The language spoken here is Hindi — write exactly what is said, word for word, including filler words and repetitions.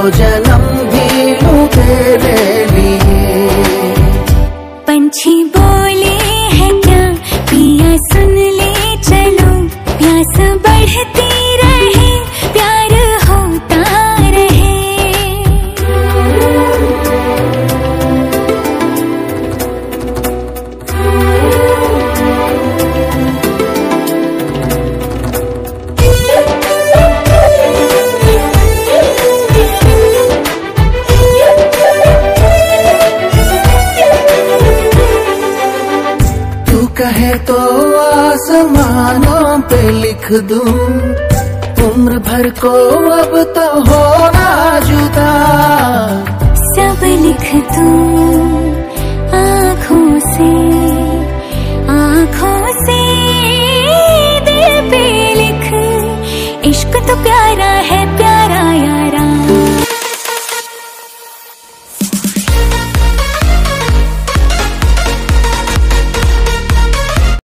जन्म भी लूं तेरे लिए। पंछी बोले है क्या पिया सुन ले चलो, प्यास बढ़ती रहे प्यार होता रहे। तू कहे तो आसमानों पे लिख दूं, उम्र भर को अब तो होना जुदा। सब लिख दूं आँखों से, आँखों से दिल पे लिख, इश्क तो प्यारा है